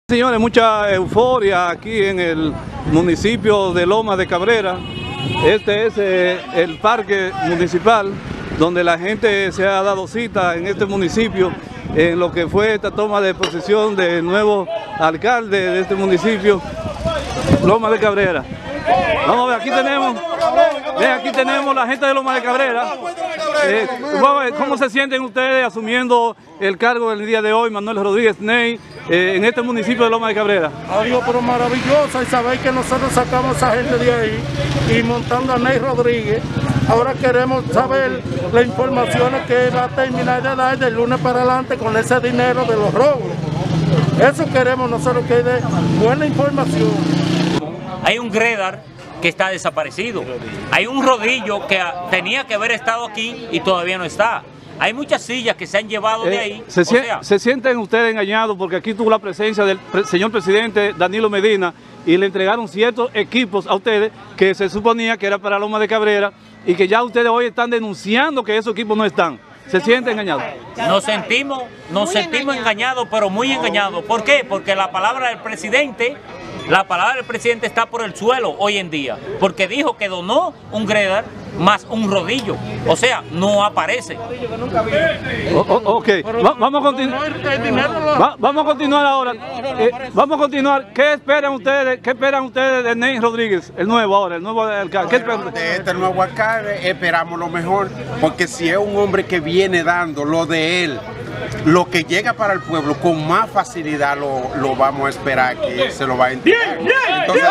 Señores, mucha euforia aquí en el municipio de Lomas de Cabrera. Este es el parque municipal donde la gente se ha dado cita en este municipio en lo que fue esta toma de posesión del nuevo alcalde de este municipio, Lomas de Cabrera. Vamos a ver, aquí tenemos la gente de Lomas de Cabrera. ¿Cómo se sienten ustedes asumiendo el cargo del día de hoy, Manuel Rodríguez Ney, en este municipio de Lomas de Cabrera? Adiós, pero maravillosa, y sabéis que nosotros sacamos a esa gente de ahí y montando a Ney Rodríguez. Ahora queremos saber las informaciones que va a terminar de dar del lunes para adelante con ese dinero de los robos. Eso queremos nosotros, que dé buena información. Hay un Gredar que está desaparecido. Hay un Rodillo que tenía que haber estado aquí y todavía no está. Hay muchas sillas que se han llevado de ahí. ¿Se sienten ustedes engañados? Porque aquí tuvo la presencia del señor presidente Danilo Medina y le entregaron ciertos equipos a ustedes que se suponía que era para Lomas de Cabrera y que ya ustedes hoy están denunciando que esos equipos no están. ¿Se sienten engañados? Nos sentimos engañados, pero muy engañados. ¿Por qué? Porque la palabra del presidente está por el suelo hoy en día, porque dijo que donó un Gredar más un Rodillo, o sea, no aparece. Ok, vamos a continuar ahora. Vamos a continuar. ¿Qué esperan ustedes de Ney Rodríguez, el nuevo alcalde? ¿Qué esperan? De este nuevo alcalde esperamos lo mejor, porque si es un hombre que viene dando lo de él, lo que llega para el pueblo con más facilidad lo vamos a esperar que se lo va a entregar. Entonces,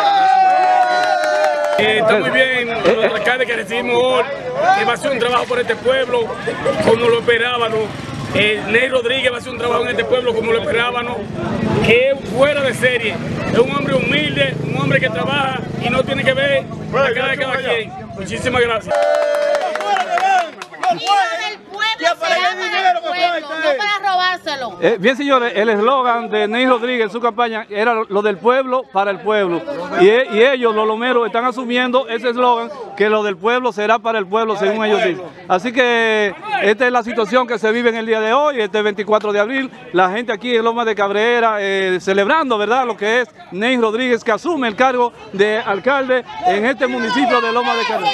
está muy bien el alcalde que recibimos hoy, que va a hacer un trabajo por este pueblo como lo esperábamos. Ney Rodríguez va a hacer un trabajo en este pueblo como lo esperábamos, que es fuera de serie. Es un hombre humilde, un hombre que trabaja y no tiene que ver la cara de cada quien. Muchísimas gracias. No para robárselo. Bien, señores, el eslogan de Ney Rodríguez en su campaña era lo del pueblo para el pueblo. Y ellos, los lomeros, están asumiendo ese eslogan, que lo del pueblo será para el pueblo, según ellos dicen. Así que esta es la situación que se vive en el día de hoy, este 24 de abril. La gente aquí en Lomas de Cabrera celebrando, ¿verdad?, lo que es Ney Rodríguez, que asume el cargo de alcalde en este municipio de Lomas de Cabrera.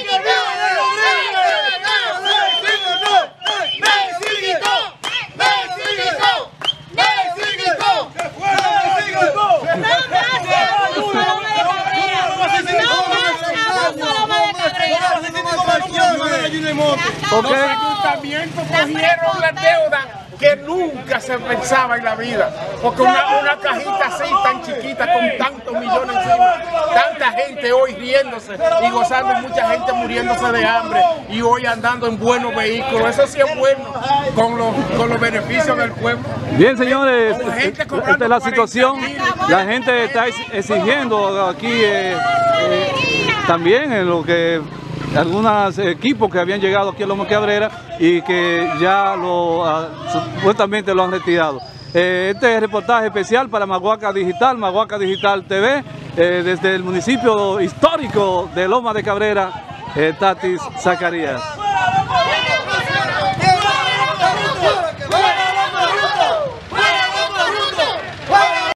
Los ayuntamientos cogieron la deuda que nunca se pensaba en la vida, porque una cajita así tan chiquita con tantos millones encima, tanta gente hoy riéndose y gozando, mucha gente muriéndose de hambre y hoy andando en buenos vehículos. Eso sí es bueno con los beneficios del pueblo. Bien, señores, esta es la situación. La gente está exigiendo aquí también en lo que algunos equipos que habían llegado aquí a Lomas de Cabrera y que ya supuestamente lo han retirado. Este es reportaje especial para Maguaca Digital TV, desde el municipio histórico de Lomas de Cabrera, Tatis Zacarías.